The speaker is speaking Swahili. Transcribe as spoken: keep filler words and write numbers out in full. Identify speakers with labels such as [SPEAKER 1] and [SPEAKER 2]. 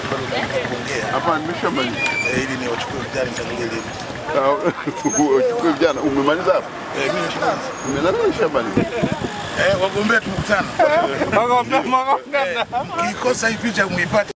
[SPEAKER 1] bado kuongea.
[SPEAKER 2] Hapa nimeshamaliza.
[SPEAKER 1] Eh, ili ni wachukue vijana mtangulie Lindi.
[SPEAKER 2] Wachukue vijana umemaliza hapa?
[SPEAKER 1] Eh, mimi nishamaliza.
[SPEAKER 2] Umemaliza shamaliza.
[SPEAKER 1] Eh, wagombea tumekutana.
[SPEAKER 3] Wagombea wagombea.
[SPEAKER 1] Kikosa hii picha muipate.